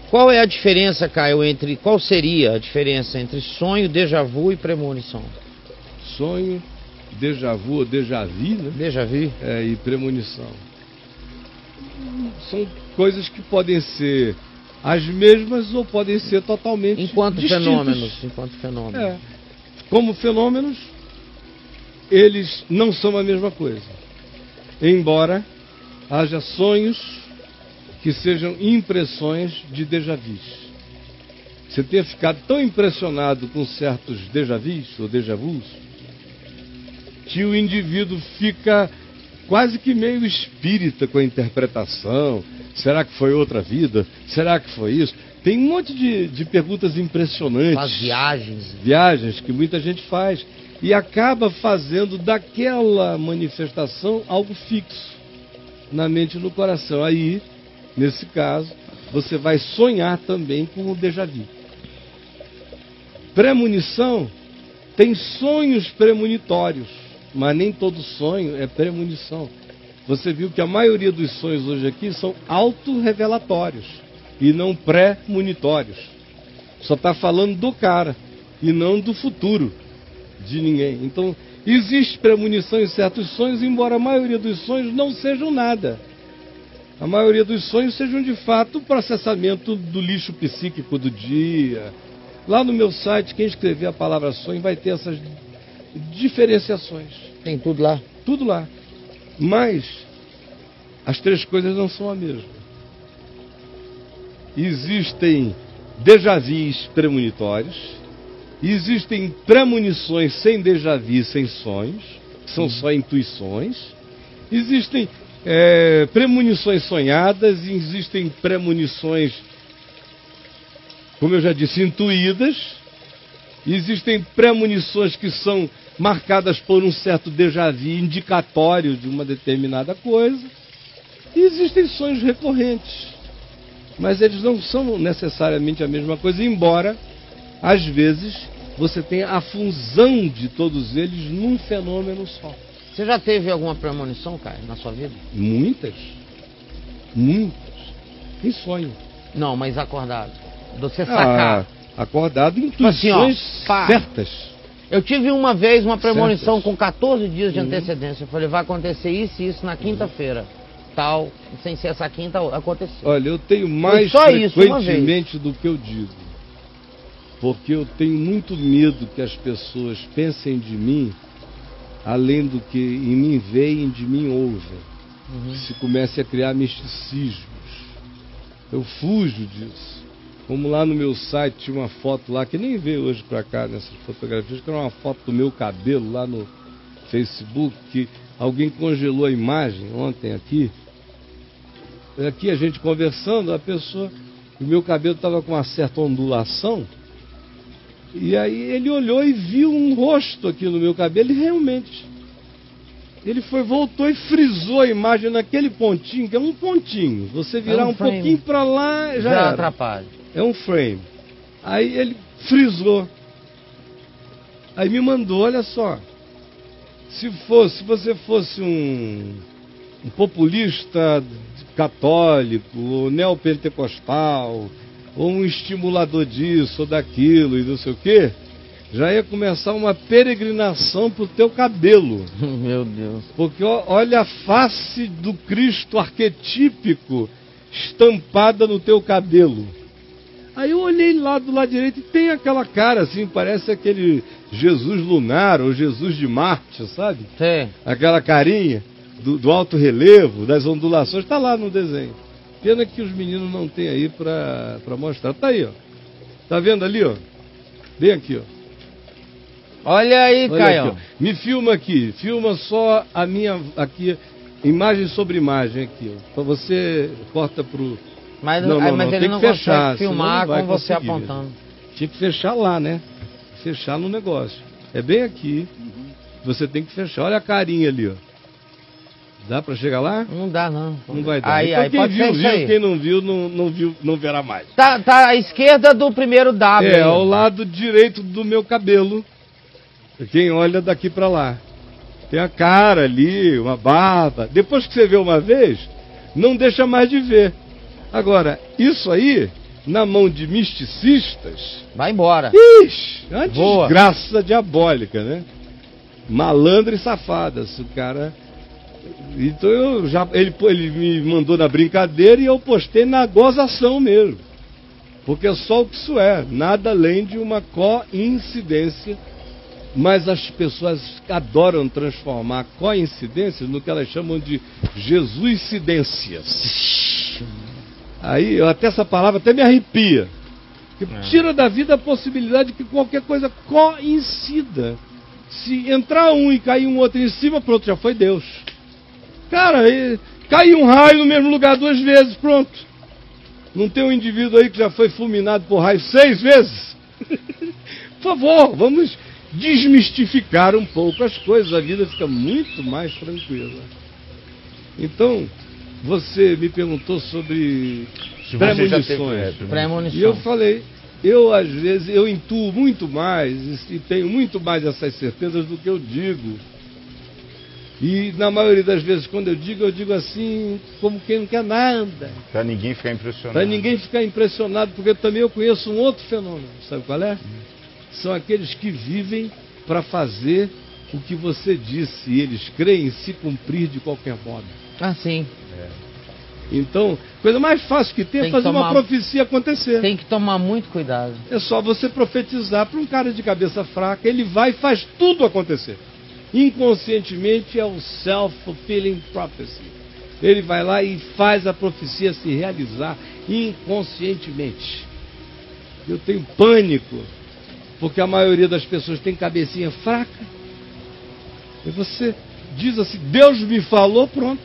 Qual é a diferença, Caio, qual seria a diferença entre sonho, déjà vu e premonição? Sonho, déjà vu ou déjà vu, né? Déjà vu. E premonição. São coisas que podem ser as mesmas ou podem ser totalmente enquanto distintas. Enquanto fenômenos. Como fenômenos, eles não são a mesma coisa. Embora haja sonhos que sejam impressões de déjà vus. Você ter ficado tão impressionado com certos déjà vus ou déjà vus que o indivíduo fica quase que meio espírita com a interpretação. Será que foi outra vida? Será que foi isso? Tem um monte de perguntas impressionantes. As viagens. Viagens que muita gente faz. E acaba fazendo daquela manifestação algo fixo na mente e no coração. Aí, nesse caso, você vai sonhar também com o déjà vu. Premonição tem sonhos premonitórios, mas nem todo sonho é premonição. Você viu que a maioria dos sonhos hoje aqui são autorrevelatórios e não premonitórios. Só está falando do cara e não do futuro de ninguém. Então, existe premonição em certos sonhos, embora a maioria dos sonhos não sejam nada. A maioria dos sonhos sejam de fato o processamento do lixo psíquico do dia. Lá no meu site, quem escrever a palavra sonho vai ter essas diferenciações. Tem tudo lá? Tudo lá. Mas as três coisas não são a mesma. Existem déjà vus premonitórios, existem premonições sem déjà vu, sem sonhos, que são só intuições, existem premonições sonhadas, existem premonições, como eu já disse, intuídas, existem premonições que são marcadas por um certo déjà vu indicatório de uma determinada coisa, e existem sonhos recorrentes, mas eles não são necessariamente a mesma coisa, embora, às vezes, você tenha a fusão de todos eles num fenômeno só. Você já teve alguma premonição, Caio, na sua vida? Muitas. Muitas. Em sonho. Não, mas acordado. Você sacar. Acordado, intuições certas. Eu tive uma vez uma premonição com 14 dias de antecedência. Eu falei, vai acontecer isso e isso na quinta-feira. Tal, sem ser essa quinta, aconteceu. Olha, eu tenho mais frequentemente do que eu digo. Porque eu tenho muito medo que as pessoas pensem de mim, além do que em mim veem, de mim ouvem. Se comece a criar misticismos. Eu fujo disso. Como lá no meu site tinha uma foto lá, que nem veio hoje pra cá nessas fotografias, que era uma foto do meu cabelo lá no Facebook, que alguém congelou a imagem ontem aqui. Aqui a gente conversando, a pessoa, o meu cabelo estava com uma certa ondulação, e aí ele olhou e viu um rosto aqui no meu cabelo, e realmente, ele voltou e frisou a imagem naquele pontinho, que é um pontinho, você virar um pouquinho para lá, já atrapalha. É um frame. Aí ele frisou, aí me mandou, olha só, se você fosse um populista católico, ou neopentecostal, ou um estimulador disso ou daquilo e não sei o quê, já ia começar uma peregrinação pro teu cabelo. Meu Deus. Porque olha a face do Cristo arquetípico estampada no teu cabelo. Aí eu olhei lá do lado direito e tem aquela cara assim, parece aquele Jesus lunar ou Jesus de Marte, sabe? Sim. Aquela carinha do alto relevo, das ondulações, está lá no desenho. Pena que os meninos não têm aí para mostrar. Tá aí, ó. Tá vendo ali, ó? Bem aqui, ó. Olha aí, Caio. Me filma aqui. Filma só a minha aqui, imagem sobre imagem aqui, ó. Então você corta pro... Mas ele não fechar, consegue filmar com você conseguir, apontando. Tinha que fechar lá, né? Fechar no negócio. É bem aqui. Você tem que fechar. Olha a carinha ali, ó. Dá pra chegar lá? Não dá, não. Não vai dar. Aí, então, aí, quem pode viu, ser isso aí. viu. Quem não viu, não viu, não verá mais. Tá à esquerda do primeiro W. É, ao lado direito do meu cabelo. Quem olha daqui pra lá. Tem a cara ali, uma barba. Depois que você vê uma vez, não deixa mais de ver. Agora, isso aí na mão de misticistas, vai embora. Ixi, uma desgraça diabólica, né? Malandra e safada, se o cara... Então ele me mandou na brincadeira e eu postei na gozação mesmo. Porque é só o que isso é, nada além de uma coincidência. Mas as pessoas adoram transformar coincidências no que elas chamam de Jesuscidências. Aí, até essa palavra até me arrepia. Tira da vida a possibilidade de que qualquer coisa coincida. Se entrar um e cair um outro em cima, pronto, já foi Deus. Cara, caiu um raio no mesmo lugar 2 vezes, pronto. Não tem um indivíduo aí que já foi fulminado por raio 6 vezes? Por favor, vamos desmistificar um pouco as coisas, a vida fica muito mais tranquila. Então, você me perguntou sobre premonições. E eu falei, eu às vezes eu intuo muito mais e tenho muito mais essas certezas do que eu digo. E na maioria das vezes quando eu digo assim, como quem não quer nada. Para ninguém ficar impressionado. Para ninguém ficar impressionado, porque também eu conheço um outro fenômeno, sabe qual é? São aqueles que vivem para fazer o que você disse, e eles creem em se cumprir de qualquer modo. Ah, sim. Então, coisa mais fácil que tem é fazer uma profecia acontecer. Tem que tomar muito cuidado. É só você profetizar para um cara de cabeça fraca, ele vai e faz tudo acontecer. Inconscientemente é o self-fulfilling prophecy. Ele vai lá e faz a profecia se realizar inconscientemente. Eu tenho pânico, porque a maioria das pessoas tem cabecinha fraca. E você diz assim, Deus me falou, pronto.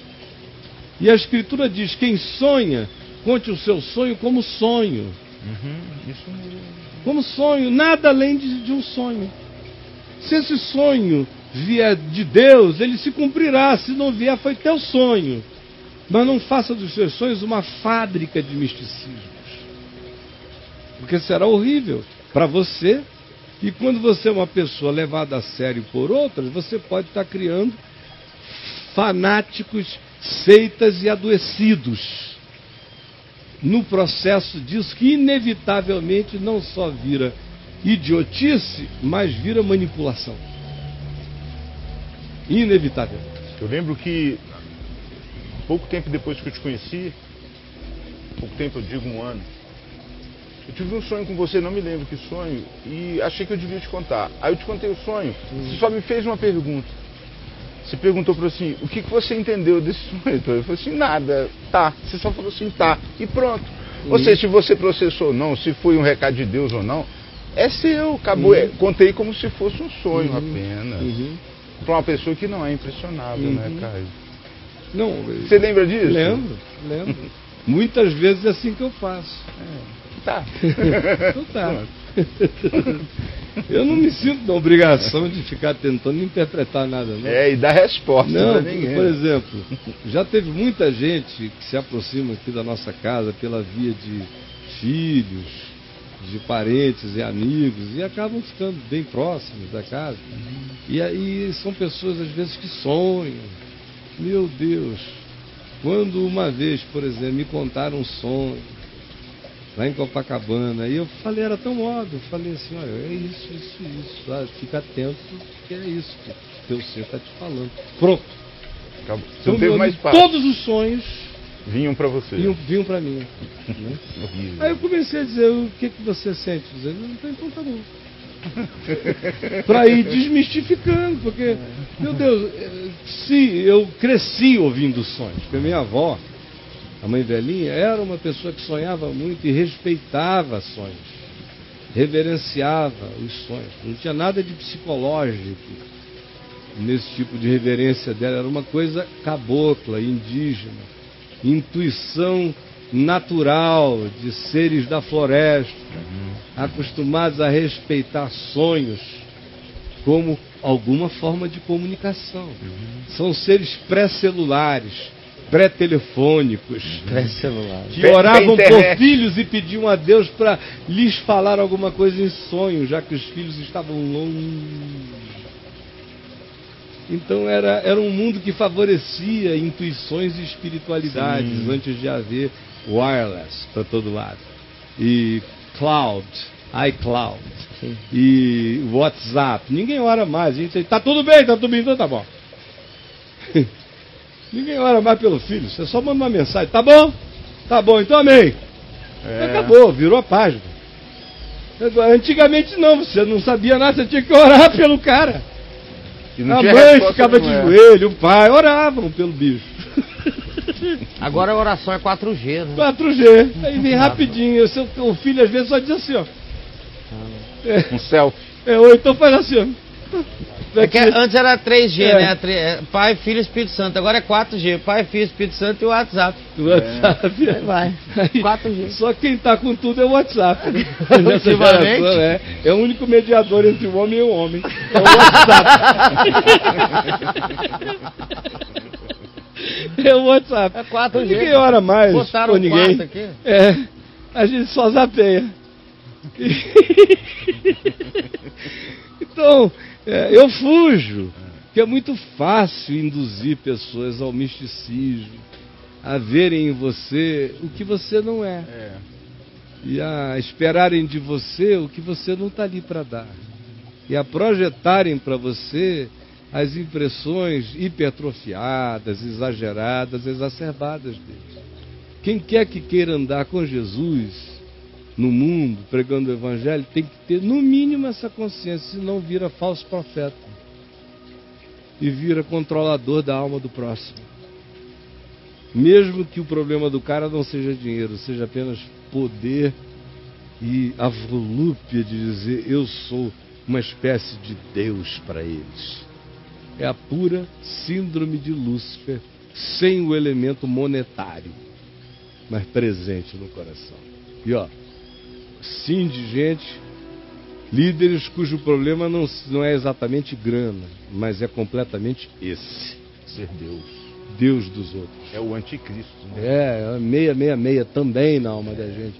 E a Escritura diz, quem sonha, conte o seu sonho como sonho. Isso mesmo. Como sonho, nada além de um sonho. Se esse sonho vier de Deus, ele se cumprirá. Se não vier, foi teu sonho. Mas não faça dos seus sonhos uma fábrica de misticismos. Porque será horrível para você. E quando você é uma pessoa levada a sério por outras, você pode estar criando fanáticos, seitas e adoecidos. No processo disso, que inevitavelmente não só vira idiotice, mas vira manipulação. Inevitável. Eu lembro que pouco tempo depois que eu te conheci, pouco tempo, eu digo 1 ano, eu tive um sonho com você, não me lembro que sonho, e achei que eu devia te contar. Aí eu te contei o sonho, você só me fez uma pergunta. Você perguntou para assim, o que você entendeu desse sonho? Eu falei assim, nada, tá. Você só falou assim, tá, e pronto. Ou seja, se você processou ou não, se foi um recado de Deus ou não, é seu, acabou. Contei como se fosse um sonho apenas. Para uma pessoa que não é impressionável, né, Caio? Não, você lembra disso? Lembro. Muitas vezes é assim que eu faço. Tá. Então tá. Eu não me sinto na obrigação de ficar tentando interpretar nada, não. E dar resposta não, pra ninguém. Por exemplo, já teve muita gente que se aproxima aqui da nossa casa pela via de filhos, de parentes e amigos, e acabam ficando bem próximos da casa. E aí são pessoas, às vezes, que sonham. Meu Deus! Quando uma vez, por exemplo, me contaram um sonho, lá em Copacabana, e eu falei, era tão óbvio, eu falei assim, olha, é isso, fica atento, que é isso que teu ser está te falando. Pronto. Acabou. Então, teve mais todos os sonhos vinham para você. Vinham para mim. Né? Aí eu comecei a dizer, o que você sente? Dizer, então tá bom. Para ir desmistificando, porque, meu Deus, se eu cresci ouvindo sonhos, porque minha avó, a mãe velhinha, era uma pessoa que sonhava muito e respeitava sonhos, reverenciava os sonhos. Não tinha nada de psicológico nesse tipo de reverência dela, era uma coisa cabocla, indígena, intuição natural de seres da floresta, acostumados a respeitar sonhos como alguma forma de comunicação. São seres pré-celulares, pré-telefônicos, que oravam por filhos e pediam a Deus para lhes falar alguma coisa em sonho, já que os filhos estavam longe. Então era um mundo que favorecia intuições e espiritualidades antes de haver wireless para todo lado. e iCloud, Sim. e WhatsApp. Ninguém ora mais. Tá tudo bem, então tá bom. Ninguém ora mais pelo filho. Você só manda uma mensagem. Tá bom, então amém. Acabou, virou a página. Antigamente não, você não sabia nada, você tinha que orar pelo cara. A mãe ficava de joelho, o pai oravam pelo bicho. Agora a oração é 4G, né? 4G, aí vem rapidinho. O filho às vezes só diz assim, ó. Um selfie. Ou então faz assim, ó. Antes era 3G, né? Pai, Filho e Espírito Santo. Agora é 4G. Pai, Filho, Espírito Santo e o WhatsApp. Aí vai. 4G. Só quem tá com tudo é o WhatsApp. Ultimamente. É o único mediador entre o homem e o homem. É o WhatsApp. É o WhatsApp. É 4G. Ninguém ora mais. Botaram ninguém. Aqui. A gente só zapeia. Então, eu fujo, que é muito fácil induzir pessoas ao misticismo, a verem em você o que você não é. E a esperarem de você o que você não está ali para dar. E a projetarem para você as impressões hipertrofiadas, exageradas, exacerbadas deles. Quem quer que queira andar com Jesus no mundo, pregando o evangelho, tem que ter no mínimo essa consciência, senão vira falso profeta e vira controlador da alma do próximo. Mesmo que o problema do cara não seja dinheiro, seja apenas poder e a volúpia de dizer eu sou uma espécie de Deus para eles. É a pura síndrome de Lúcifer, sem o elemento monetário, mas presente no coração. E sim de gente, líderes cujo problema não é exatamente grana, mas é completamente esse: ser Deus. Deus dos outros. É o anticristo. Né? É 666 também na alma da gente.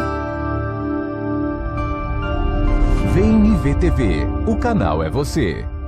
Vem me ver TV, o canal é você.